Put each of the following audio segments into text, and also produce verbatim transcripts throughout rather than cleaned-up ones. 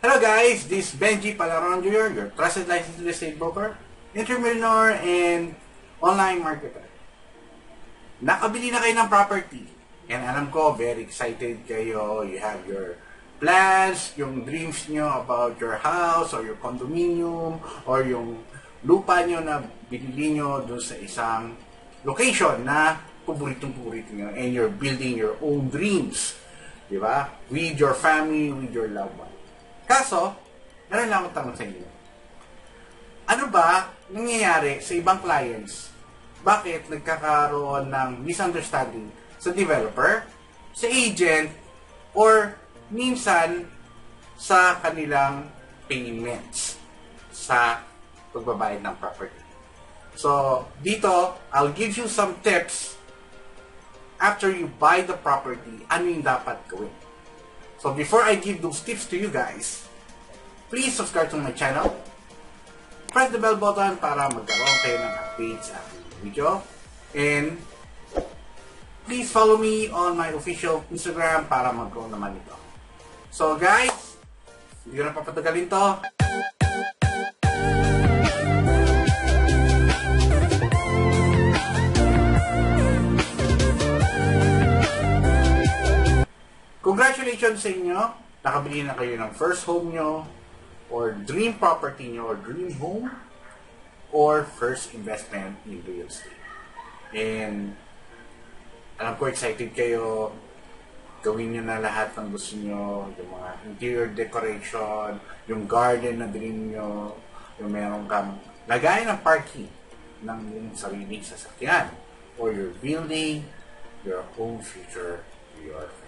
Hello guys, this is Benji Palaron Junior, your trusted licensed real estate broker, entrepreneur, and online marketer. Nakabili na kayo ng property. And alam ko, very excited kayo. You have your plans, yung dreams nyo about your house or your condominium or yung lupa nyo na binili nyo dun sa isang location na paboritong-paborito nyo, and you're building your own dreams. Diba? With your family, with your loved one. Kaso, meron lang akong tanong sa inyo. Ano ba nangyayari sa ibang clients? Bakit nagkakaroon ng misunderstanding sa developer, sa agent, or minsan sa kanilang payments sa pagbabayad ng property? So, dito, I'll give you some tips after you buy the property, ano yung dapat gawin. So before I give those tips to you guys, please subscribe to my channel. Press the bell button para magkaroon kayo ng updates sa aking video. And please follow me on my official Instagram para mag-grow naman ito. So guys, hindi ko na papatagalin to. Congratulations sa inyo! Nakabili na kayo ng first home nyo, or dream property nyo, or dream home, or first investment in real estate. And alam ko, excited kayo. Gawin nyo na lahat ng gusto nyo. Yung mga interior decoration, yung garden na dream nyo, yung meron kang lagay ng parking ng yung sariling sasakyan, or you're building your own future to your family.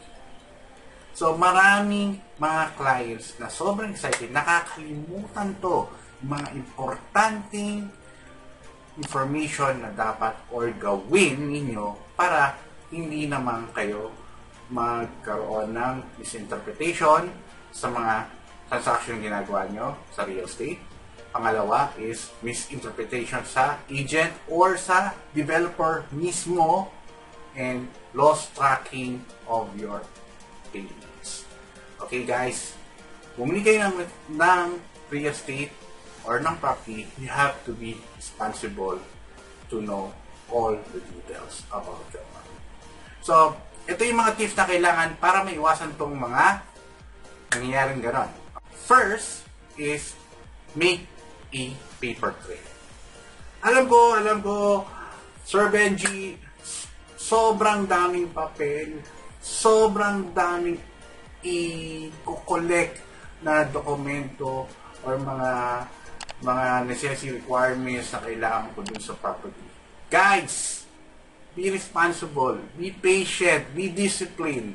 So, maraming mga clients na sobrang excited, nakakalimutan to, mga importanteng information na dapat or gawin ninyo para hindi naman kayo magkaroon ng misinterpretation sa mga transaction ginagawa nyo sa real estate. Pangalawa is misinterpretation sa agent or sa developer mismo, and lost tracking of your payments. Okay guys, bumili kayo ng, ng real estate or ng property, you have to be responsible to know all the details about your money. So, ito yung mga tips na kailangan para maiwasan tong mga nangyayaring ganon. First is make a paper trail. Alam ko, alam ko, Sir Benji, sobrang daming papel, sobrang daming i-collect na dokumento or mga mga necessary requirements na kailangan ko dun sa property. Guys, be responsible, be patient, be disciplined.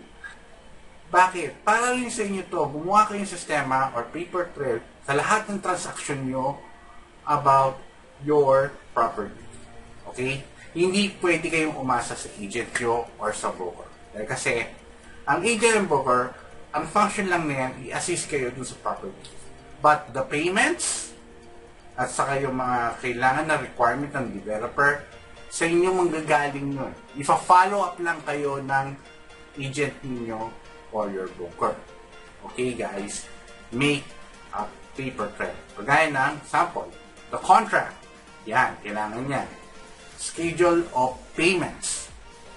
Bakit? Para rin sa inyo to, gumawa kayong sistema or paper trail sa lahat ng transaction nyo about your property. Okay? Hindi pwede kayong umasa sa agent nyo or sa broker. Dahil kasi, ang agent and broker, ang function lang na yan, i-assist kayo dun sa property. But the payments, at saka yung mga kailangan na requirement ng developer, sa inyo manggagaling yun. Ipa-follow up lang kayo ng agent niyo or your broker. Okay guys, make a paper trail. Kagaya ng sample, the contract. Yan, kailangan yan. Schedule of payments.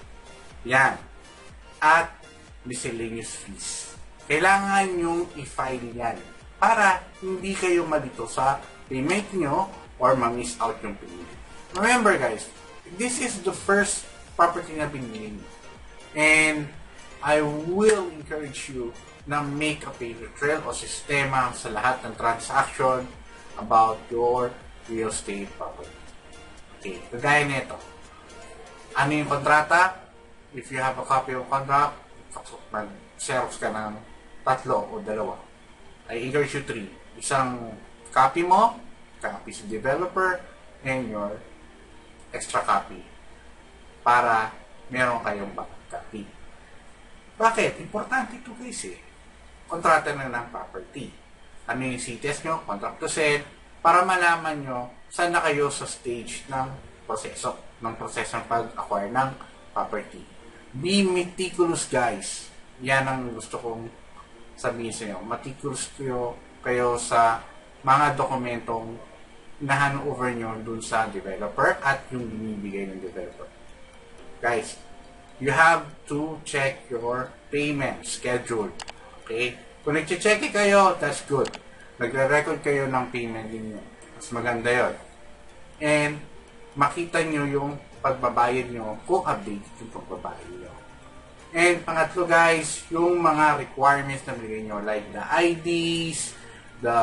Yan. At miscellaneous fees. Kailangan yung i-file yan para hindi kayo malito sa payment nyo or ma-miss out yung payment. Remember guys, this is the first property na binili nyo. And I will encourage you na make a paper trail o sistema sa lahat ng transaction about your real estate property. Okay, kagaya nito. Ano yung kontrata? If you have a copy of contract, mag-xerox ka ng tatlo o dalawa. I encourage you three. Isang copy mo, copy sa developer, and your extra copy para meron kayong backup copy. Bakit? Importante ito guys eh. Kontrata na ng property. Ano yung C T S nyo? Contract to sell. Para malaman nyo saan na kayo sa stage ng proseso. Ng proseso ng pag-acquire ng property. Be meticulous guys. Yan ang gusto kong sabihin sa inyo, meticulous kayo, kayo sa mga dokumentong na-hand over nyo dun sa developer at yung binibigay ng developer. Guys, you have to check your payment schedule. Okay? Kung nag-check kayo, that's good. Nagre-record kayo ng payment ninyo. Mas maganda yun. And makita nyo yung pagbabayad nyo kung update yung pagbabayad nyo. And pangatlo guys, yung mga requirements na bigay nyo like the I Ds, the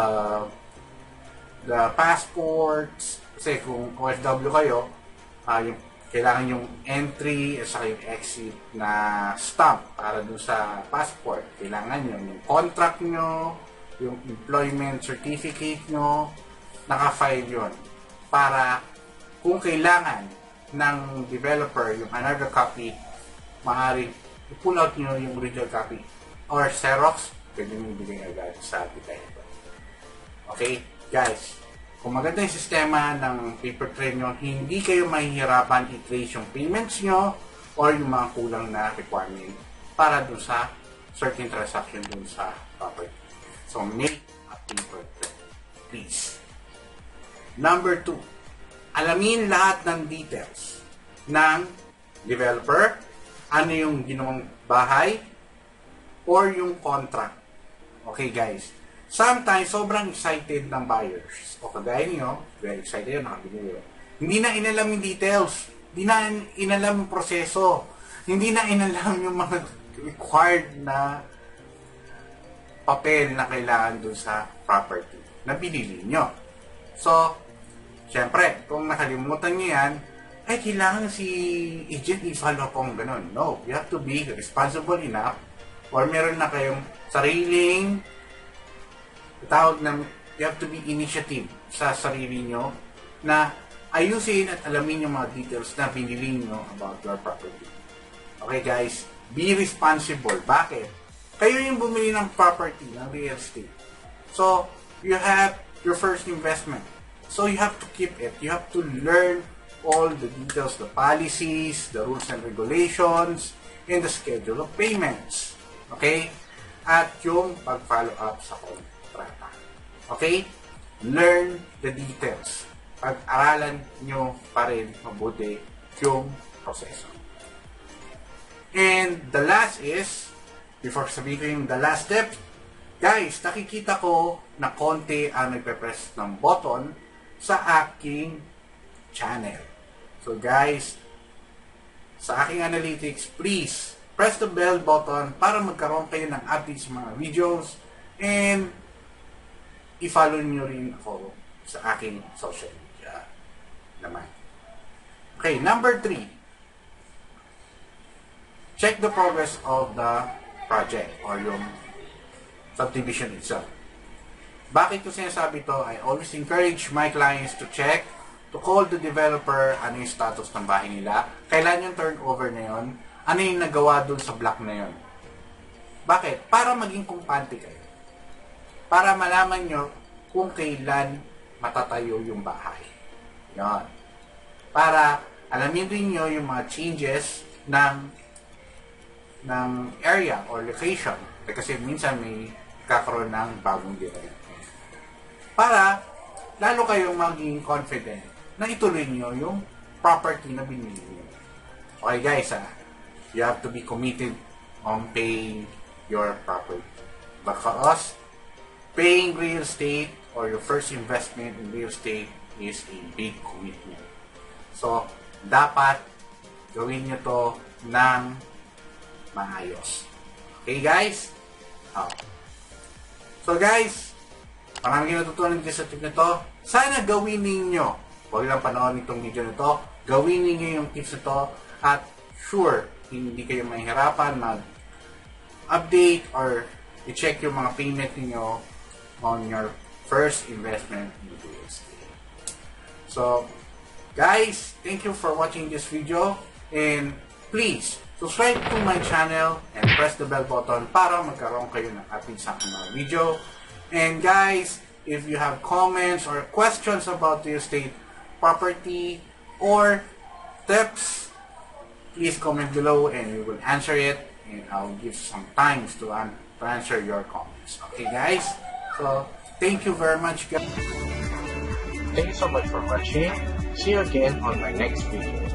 the passports, kasi kung O F W kayo, uh, yung, kailangan yung entry at saka yung exit na stamp para dun sa passport. Kailangan nyo yung contract nyo, yung employment certificate nyo, naka-file yun. Para kung kailangan ng developer yung another copy, maaaring i-pull out nyo yung original copy or Xerox, pwede nyo ibigay agad sa developer. Okay, guys, kung maganda yung sistema ng paper trail nyo, hindi kayo mahihirapan i-trace yung payments nyo or yung mga kulang na requirement para dun sa certain transaction dun sa property. So, make a paper trail, please. Number two, alamin lahat ng details ng developer, ano yung ginawang bahay, or yung contract. Okay guys, sometimes sobrang excited ng buyers, o kagaya nyo, very excited yun, nakabili yun. Hindi na inalam yung details, hindi na inalam yung proseso, hindi na inalam yung mga required na papel na kailangan dun sa property na binili nyo. So, syempre, kung nakalimutan nyo yan, ay kailangan si agent i-follow pong ganun. No, you have to be responsible enough or meron na kayong sariling tawag na, you have to be initiative sa sarili nyo na ayusin at alamin yung mga details na binili nyo about your property. Okay guys, be responsible. Bakit? Kayo yung bumili ng property, ng real estate. So, you have your first investment. So, you have to keep it. You have to learn all the details, the policies, the rules and regulations, and the schedule of payments. Okay? At yung pag-follow up sa kontrata. Okay? Learn the details. Pag-aralan nyo pa rin mabuti yung proseso. And the last is, before sabihin ko yung the last step, guys, nakikita ko na konti ang nagpe-press ng button sa aking channel. So guys, sa aking analytics, please press the bell button para magkaroon kayo ng updates sa mga videos and i-follow nyo rin ako sa aking social media naman. Okay, number three. Check the progress of the project or yung subdivision itself. Bakit ko sinasabi to? I always encourage my clients to check, to call the developer, ano yung status ng bahay nila, kailan yung turnover na yun, ano yung nagawa dun sa block na yun. Bakit? Para maging kumpante kayo. Para malaman nyo kung kailan matatayo yung bahay. Yan. Para alamin rin nyo yung mga changes ng ng area or location. Kasi minsan may kakaroon ng bagong development. Para lalo kayong maging confident na ituloy nyo yung property na binili nyo. Okay guys, ha? You have to be committed on paying your property. Because paying real estate or your first investment in real estate is a big commitment. So, dapat gawin nyo to ng maayos. Okay guys? Oh. So guys, maraming natutunan dito sa tip na to. Sana gawin ninyo. Huwag lang panoorin itong video na to. Gawin ninyo yung tips na to. At sure, hindi kayo mahihirapan mag-update or i-check yung mga payment niyo on your first investment in real estate. So, guys, thank you for watching this video. And please, subscribe to my channel and press the bell button para magkaroon kayo ng update sa aking mga video. And guys, if you have comments or questions about real estate, property, or tips, please comment below and we will answer it, and I'll give some times to to answer your comments. Okay, guys? So, thank you very much, guys. Thank you so much for watching. See you again on my next video.